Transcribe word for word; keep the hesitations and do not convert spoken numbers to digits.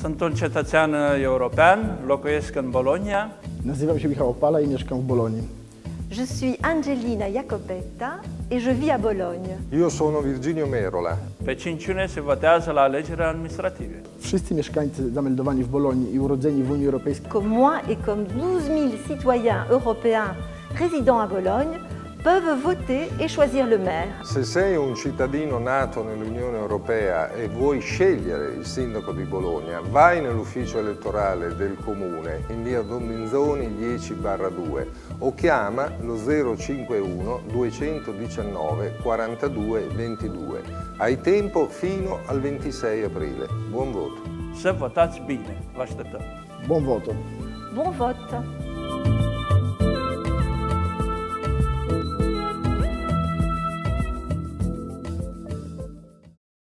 Sunt un cetățean european, locuiesc în Bologna. Nazywam się Michał Opala i mieszkam w Bolonii. Je suis Angelina Jacopetta et je vis à Bologne. Io sono Virginio Merola. Pe cinci iunie se votează la alegerile administrative. Wszyscy mieszkańcy zameldowani w Bolonii i urodzeni w Unii Europejskiej, Comme moi et comme douze mille citoyens européens résidant à Bologne, peuvent voter et choisir le maire. Se sei un cittadino nato nell'Unione Europea e vuoi scegliere il sindaco di Bologna, vai nell'ufficio elettorale del comune in via Don Minzoni dieci barra due o chiama lo zero cinquantuno duecentodiciannove quarantadue ventidue. Hai tempo fino al ventisei aprile. Buon voto! Să votați bine, vă așteptăm! Buon voto! Bon vote!